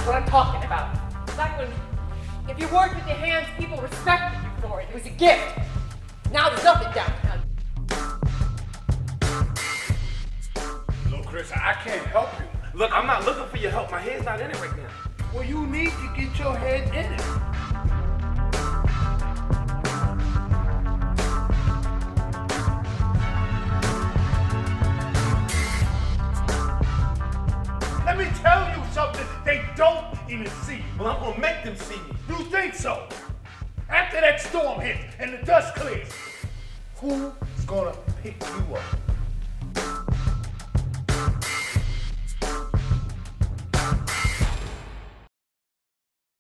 what I'm talking about. Back when, if you worked with your hands, people respected you for it. It was a gift. Now there's nothing downtown. Look, Chris, I can't help you. Look, I'm not looking for your help. My head's not in it right now. Well, you need to get your head in it. Let me tell you something, they don't even see you. Well, I'm gonna make them see me. You think so? After that storm hits and the dust clears, who's gonna pick you up?